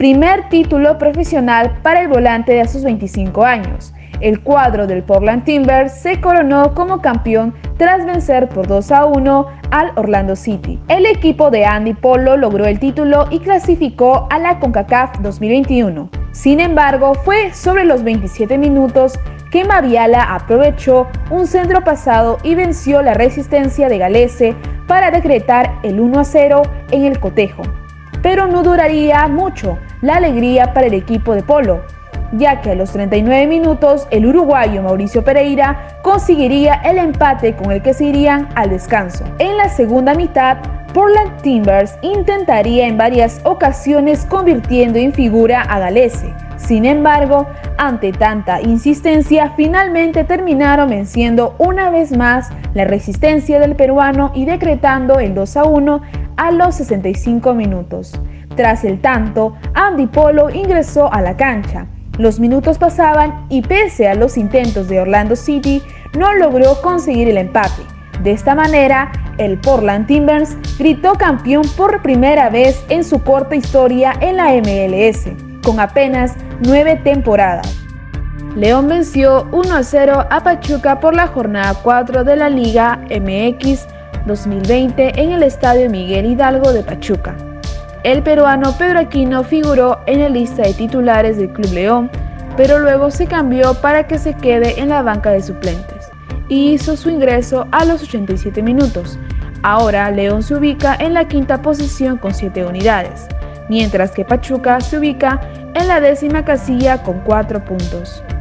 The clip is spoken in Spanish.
primer título profesional para el volante de a sus 25 años. El cuadro del Portland Timbers se coronó como campeón tras vencer por 2-1 al Orlando City. El equipo de Andy Polo logró el título y clasificó a la CONCACAF 2021. Sin embargo, fue sobre los 27 minutos que Maviala aprovechó un centro pasado y venció la resistencia de Galese para decretar el 1-0 en el cotejo. Pero no duraría mucho la alegría para el equipo de Polo, ya que a los 39 minutos el uruguayo Mauricio Pereira conseguiría el empate con el que se irían al descanso. En la segunda mitad, Portland Timbers intentaría en varias ocasiones convirtiendo en figura a Galese. Sin embargo, ante tanta insistencia, finalmente terminaron venciendo una vez más la resistencia del peruano y decretando el 2-1 a los 65 minutos. Tras el tanto, Andy Polo ingresó a la cancha. Los minutos pasaban y pese a los intentos de Orlando City, no logró conseguir el empate. De esta manera, el Portland Timbers gritó campeón por primera vez en su corta historia en la MLS, con apenas 9 temporadas. León venció 1-0 a Pachuca por la jornada 4 de la Liga MX 2020 en el Estadio Miguel Hidalgo de Pachuca. El peruano Pedro Aquino figuró en la lista de titulares del Club León, pero luego se cambió para que se quede en la banca de suplentes y hizo su ingreso a los 87 minutos. Ahora León se ubica en la quinta posición con 7 unidades, mientras que Pachuca se ubica en la 10ª casilla con 4 puntos.